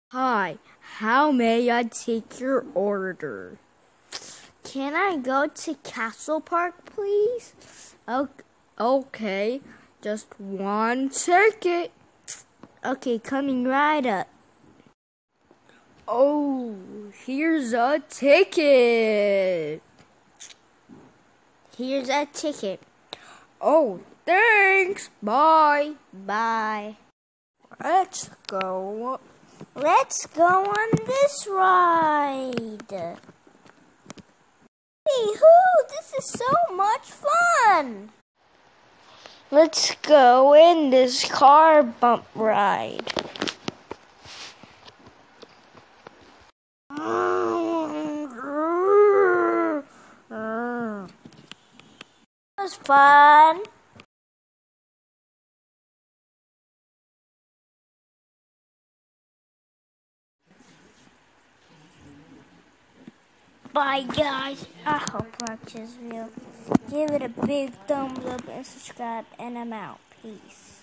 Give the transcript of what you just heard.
Hi, how may I take your order? Can I go to Castle Park, please? Okay, just one ticket. Okay, coming right up. Oh, here's a ticket. Here's a ticket. Oh, thanks. Bye. Bye. Let's go. Let's go on this ride. Hey-hoo, this is so much fun. Let's go in this car bump ride. It was fun. Bye guys, I hope you liked this video. Give it a big thumbs up and subscribe, and I'm out. Peace.